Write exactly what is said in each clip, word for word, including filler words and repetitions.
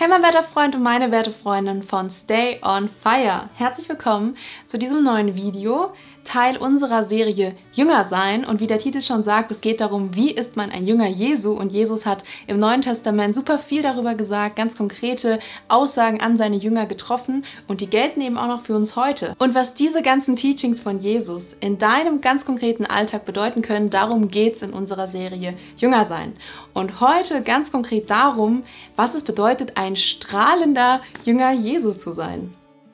Hey mein werter Freund und meine werte Freundin von Stay on Fire. Herzlich willkommen zu diesem neuen Video, Teil unserer Serie Jünger sein. Und wie der Titel schon sagt, es geht darum, wie ist man ein Jünger Jesu. Und Jesus hat im Neuen Testament super viel darüber gesagt, ganz konkrete Aussagen an seine Jünger getroffen. Und die gelten eben auch noch für uns heute. Und was diese ganzen Teachings von Jesus in deinem ganz konkreten Alltag bedeuten können, darum geht es in unserer Serie Jünger sein. Und heute ganz konkret darum, was es bedeutet, ein strahlender Jünger Jesu zu sein.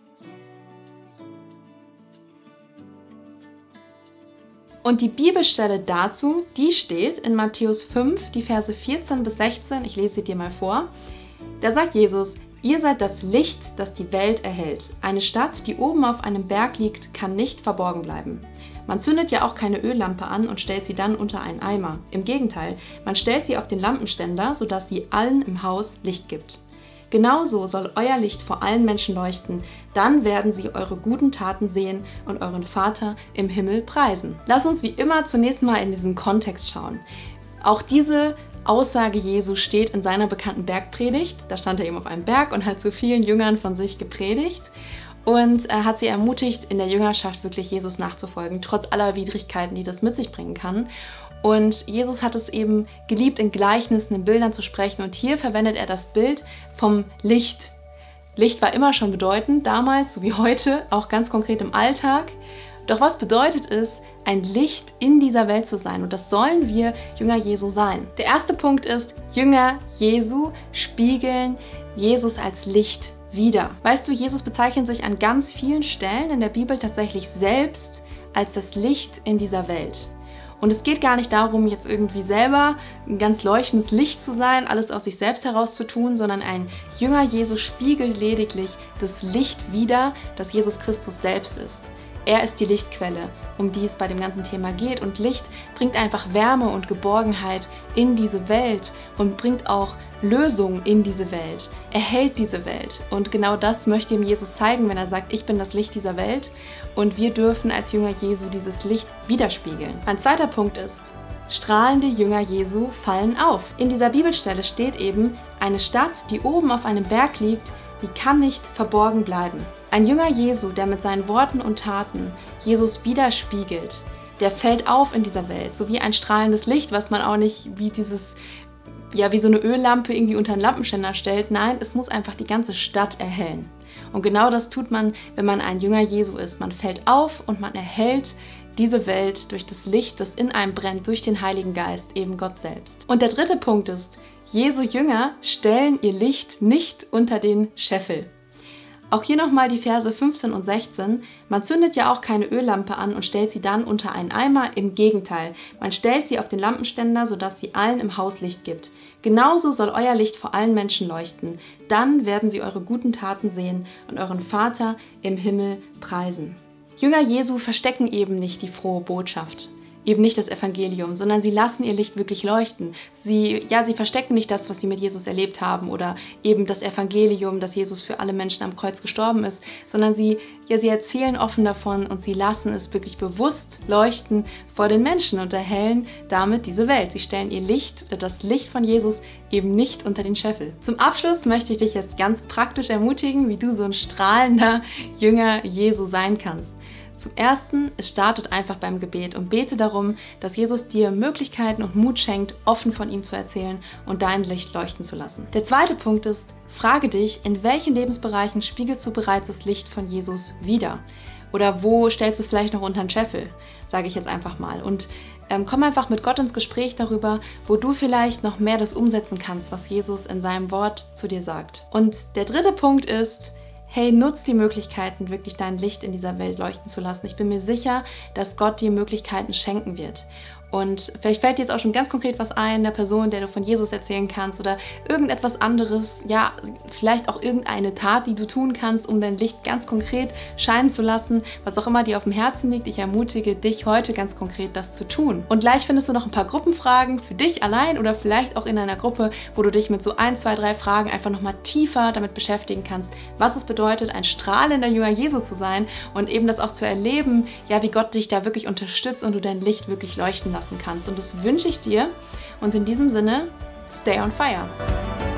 Und die Bibelstelle dazu, die steht in Matthäus fünf, die Verse vierzehn bis sechzehn. Ich lese sie dir mal vor. Da sagt Jesus: Ihr seid das Licht, das die Welt erhellt. Eine Stadt, die oben auf einem Berg liegt, kann nicht verborgen bleiben. Man zündet ja auch keine Öllampe an und stellt sie dann unter einen Eimer. Im Gegenteil, man stellt sie auf den Lampenständer, sodass sie allen im Haus Licht gibt. Genauso soll euer Licht vor allen Menschen leuchten, dann werden sie eure guten Taten sehen und euren Vater im Himmel preisen. Lass uns wie immer zunächst mal in diesen Kontext schauen. Auch diese Aussage Jesu steht in seiner bekannten Bergpredigt. Da stand er eben auf einem Berg und hat zu vielen Jüngern von sich gepredigt. Und er hat sie ermutigt, in der Jüngerschaft wirklich Jesus nachzufolgen, trotz aller Widrigkeiten, die das mit sich bringen kann. Und Jesus hat es eben geliebt, in Gleichnissen, in Bildern zu sprechen. Und hier verwendet er das Bild vom Licht. Licht war immer schon bedeutend, damals so wie heute, auch ganz konkret im Alltag. Doch was bedeutet es, ein Licht in dieser Welt zu sein? Und das sollen wir Jünger Jesu sein. Der erste Punkt ist, Jünger Jesu spiegeln Jesus als Licht wider. Weißt du, Jesus bezeichnet sich an ganz vielen Stellen in der Bibel tatsächlich selbst als das Licht in dieser Welt. Und es geht gar nicht darum, jetzt irgendwie selber ein ganz leuchtendes Licht zu sein, alles aus sich selbst heraus zu tun, sondern ein Jünger Jesu spiegelt lediglich das Licht wider, das Jesus Christus selbst ist. Er ist die Lichtquelle, um die es bei dem ganzen Thema geht. Und Licht bringt einfach Wärme und Geborgenheit in diese Welt und bringt auch Lösung in diese Welt. Er hält diese Welt. Und genau das möchte ihm Jesus zeigen, wenn er sagt, ich bin das Licht dieser Welt. Und wir dürfen als Jünger Jesu dieses Licht widerspiegeln. Ein zweiter Punkt ist, strahlende Jünger Jesu fallen auf. In dieser Bibelstelle steht eben, eine Stadt, die oben auf einem Berg liegt, die kann nicht verborgen bleiben. Ein Jünger Jesu, der mit seinen Worten und Taten Jesus widerspiegelt, der fällt auf in dieser Welt, so wie ein strahlendes Licht, was man auch nicht wie dieses ja, wie so eine Öllampe irgendwie unter einen Lampenständer stellt. Nein, es muss einfach die ganze Stadt erhellen. Und genau das tut man, wenn man ein Jünger Jesu ist. Man fällt auf und man erhellt diese Welt durch das Licht, das in einem brennt, durch den Heiligen Geist, eben Gott selbst. Und der dritte Punkt ist, Jesu Jünger stellen ihr Licht nicht unter den Scheffel. Auch hier nochmal die Verse fünfzehn und sechzehn. Man zündet ja auch keine Öllampe an und stellt sie dann unter einen Eimer. Im Gegenteil, man stellt sie auf den Lampenständer, sodass sie allen im Haus Licht gibt. Genauso soll euer Licht vor allen Menschen leuchten. Dann werden sie eure guten Taten sehen und euren Vater im Himmel preisen. Jünger Jesu verstecken eben nicht die frohe Botschaft. Eben nicht das Evangelium, sondern sie lassen ihr Licht wirklich leuchten. Sie, ja, sie verstecken nicht das, was sie mit Jesus erlebt haben oder eben das Evangelium, dass Jesus für alle Menschen am Kreuz gestorben ist, sondern sie, ja, sie erzählen offen davon und sie lassen es wirklich bewusst leuchten vor den Menschen und erhellen damit diese Welt. Sie stellen ihr Licht, das Licht von Jesus, eben nicht unter den Scheffel. Zum Abschluss möchte ich dich jetzt ganz praktisch ermutigen, wie du so ein strahlender Jünger Jesu sein kannst. Zum Ersten, es startet einfach beim Gebet und bete darum, dass Jesus dir Möglichkeiten und Mut schenkt, offen von ihm zu erzählen und dein Licht leuchten zu lassen. Der zweite Punkt ist, frage dich, in welchen Lebensbereichen spiegelst du bereits das Licht von Jesus wider? Oder wo stellst du es vielleicht noch unter den Scheffel, sage ich jetzt einfach mal. Und ähm, komm einfach mit Gott ins Gespräch darüber, wo du vielleicht noch mehr das umsetzen kannst, was Jesus in seinem Wort zu dir sagt. Und der dritte Punkt ist, hey, nutz die Möglichkeiten, wirklich dein Licht in dieser Welt leuchten zu lassen. Ich bin mir sicher, dass Gott dir Möglichkeiten schenken wird. Und vielleicht fällt dir jetzt auch schon ganz konkret was ein, der Person, der du von Jesus erzählen kannst oder irgendetwas anderes, ja, vielleicht auch irgendeine Tat, die du tun kannst, um dein Licht ganz konkret scheinen zu lassen, was auch immer dir auf dem Herzen liegt. Ich ermutige dich heute ganz konkret, das zu tun. Und gleich findest du noch ein paar Gruppenfragen für dich allein oder vielleicht auch in einer Gruppe, wo du dich mit so ein, zwei, drei Fragen einfach nochmal tiefer damit beschäftigen kannst, was es bedeutet, ein strahlender Jünger Jesu zu sein und eben das auch zu erleben, ja, wie Gott dich da wirklich unterstützt und du dein Licht wirklich leuchten lässt kannst. Und das wünsche ich dir. Und in diesem Sinne, stay on fire!